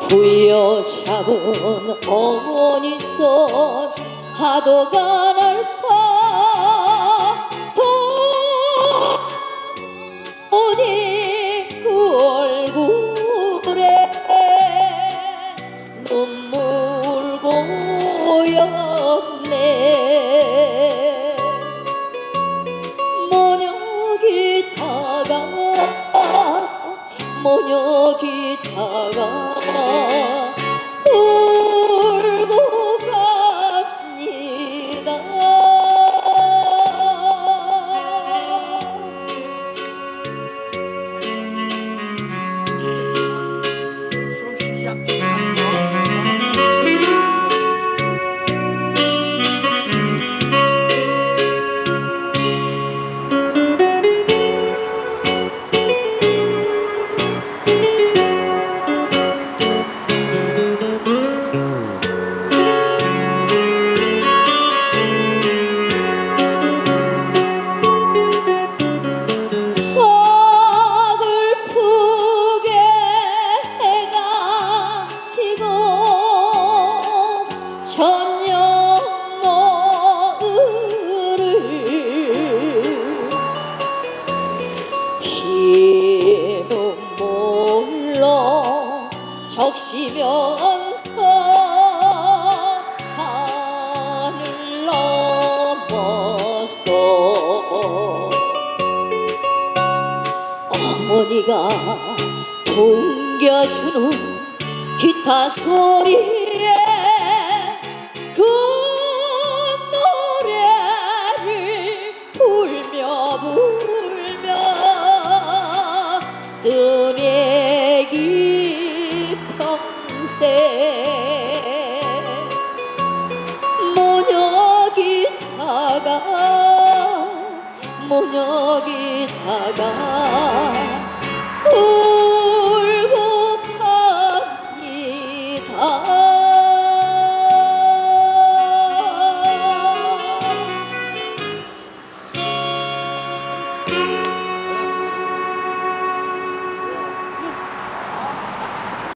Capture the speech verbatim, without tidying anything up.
부여잡은 어머니 손 하도가 넓어 보니 그 얼굴에 눈물 고였네. 모녀기 다가 모녀기 다가 울고 갑니다. 천년 노을을 피눈물로 적시면서 산을 넘어서 어머니가 풍겨주는 기타 소리에 그 노래를 불며 불며 뜨내기 평생 모녀 기타가 모녀 기타가